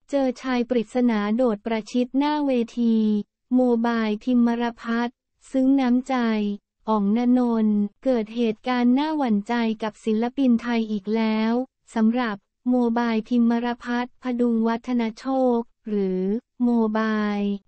เจอชายปริศนาโดดประชิดหน้าเวทีโมบายพิมรพัฒน์ซึ้งน้ำใจอ๋องณนนท์เกิดเหตุการณ์น่าหวั่นใจกับศิลปินไทยอีกแล้วสำหรับโมบายพิมรพัฒน์พดุงวัฒนโชคหรือโมบาย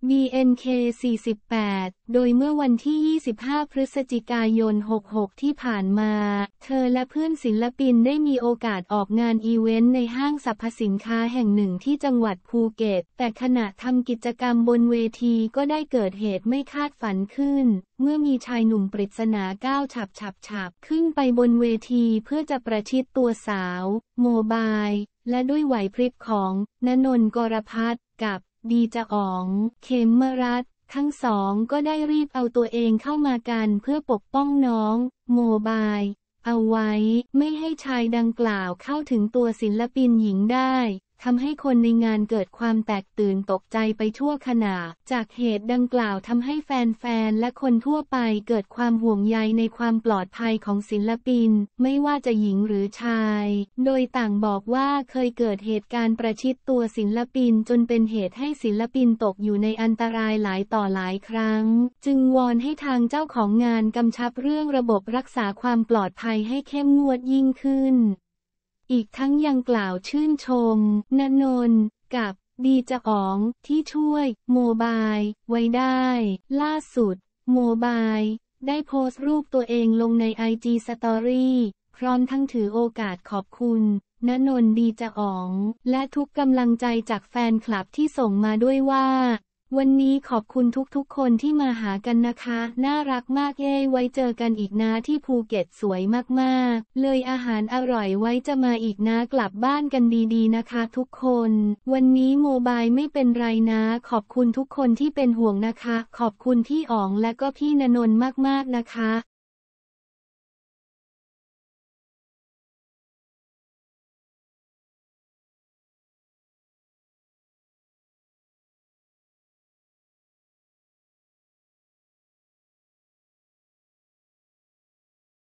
BNK48 โดยเมื่อวันที่ 25 พฤศจิกายน 66 ที่ผ่านมาเธอและเพื่อนศิลปินได้มีโอกาสออกงานอีเวนต์ในห้างสรรพสินค้าแห่งหนึ่งที่จังหวัดภูเก็ตแต่ขณะทำกิจกรรมบนเวทีก็ได้เกิดเหตุไม่คาดฝันขึ้นเมื่อมีชายหนุ่มปริศนาก้าวฉับขึ้นไปบนเวทีเพื่อจะประชิดตัวสาวโมบายและด้วยไหวพริบของณนนท์ กรพัฒน์กับดีจอ๋อง เขมรัตน์ทั้งสองก็ได้รีบเอาตัวเองเข้ามากันเพื่อปกป้องน้องโมบายเอาไว้ไม่ให้ชายดังกล่าวเข้าถึงตัวศิลปินหญิงได้ทำให้คนในงานเกิดความแตกตื่นตกใจไปชั่วขณะจากเหตุดังกล่าวทำให้แฟนๆและคนทั่วไปเกิดความห่วงใยในความปลอดภัยของศิลปินไม่ว่าจะหญิงหรือชายโดยต่างบอกว่าเคยเกิดเหตุการณ์ประชิดตัวศิลปินจนเป็นเหตุให้ศิลปินตกอยู่ในอันตรายหลายต่อหลายครั้งจึงวอนให้ทางเจ้าของงานกำชับเรื่องระบบรักษาความปลอดภัยให้เข้มงวดยิ่งขึ้นอีกทั้งยังกล่าวชื่นชมณนนท์กับดีจอ๋องที่ช่วยโมบายไว้ได้ล่าสุดโมบายได้โพสต์รูปตัวเองลงใน IG Story พร้อมทั้งถือโอกาสขอบคุณณนนท์ ดีจอ๋องและทุกกำลังใจจากแฟนคลับที่ส่งมาด้วยว่าวันนี้ขอบคุณทุกๆคนที่มาหากันนะคะน่ารักมากไว้เจอกันอีกนะที่ภูเก็ตสวยมากๆเลยอาหารอร่อยไว้จะมาอีกนะกลับบ้านกันดีๆนะคะทุกคนวันนี้โมบายไม่เป็นไรนะขอบคุณทุกคนที่เป็นห่วงนะคะขอบคุณพี่อ๋องและก็พี่ณนนท์มากๆนะคะ